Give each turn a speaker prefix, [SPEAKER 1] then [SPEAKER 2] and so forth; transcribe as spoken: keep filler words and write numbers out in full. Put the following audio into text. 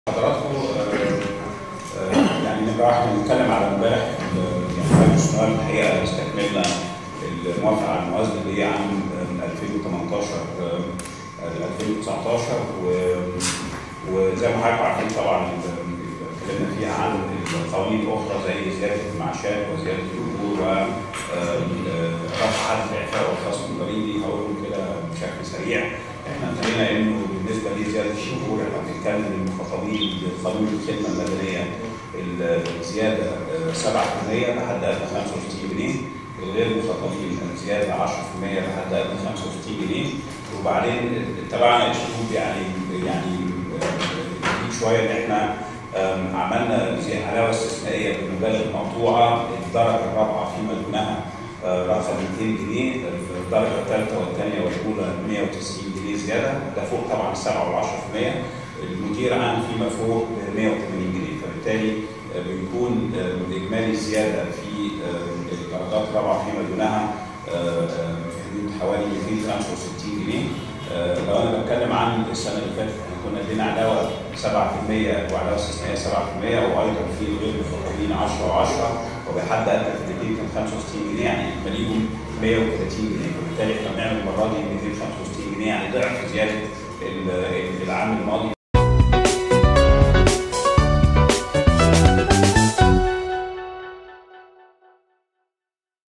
[SPEAKER 1] حضراتكم يعني نبقى احنا بنتكلم على امبارح يعني مجلس النواب الحقيقه استكملنا الموافقه على الموازنه دي عام من ألفين وثمانية عشر ل ألفين وتسعطاشر، وزي ما حضراتكم عارفين طبعا اتكلمنا فيها عن القوانين الاخرى زي زياده المعاشات وزياده الاجور ورفع عدد الاعفاء والخصم الضريبي. هقولهم كده بشكل سريع. احنا انتهينا انه بالنسبه لزياده الشهور احنا بنتكلم المخاطبين بقانون الخدمه المدنيه الزياده سبعة في المية لحد ألف وخمسة وستين جنيه، الغير المخاطبين الزياده عشرة في المية لحد ألف وخمسة وستين جنيه. وبعدين تبعنا الشهود يعني يعني شويه ان احنا عملنا زي علاوه استثنائيه بالمبالغ المقطوعه الدرجه الرابعه فيما دونها رقم مئتين جنيه، الدرجه الثالثه والثانيه والاولى مئة وتسعين جنيه زياده، ده فوق طبعا السبعة والعشرة في المية، المدير عام فيما فوق مئة وثمانين جنيه، فبالتالي بيكون اجمالي الزياده في الدرجات الرابعه فيما دونها في حدود حوالي مئتين وخمسة وستين جنيه. لو انا بتكلم عن السنه اللي فاتت احنا كنا ادينا علاوه سبعة في المية وعلاوه استثنائيه سبعة في المية وايضا في غير المخاطبين عشرة و10 وبحد ادنى في الاثنين كان خمسة وستين جنيه، يعني اجماليهم مئة وثلاثين جنيه، وبالتالي احنا بنعمل المره دي مئتين وخمسة وستين جنيه يعني ضعف زياده العام الماضي.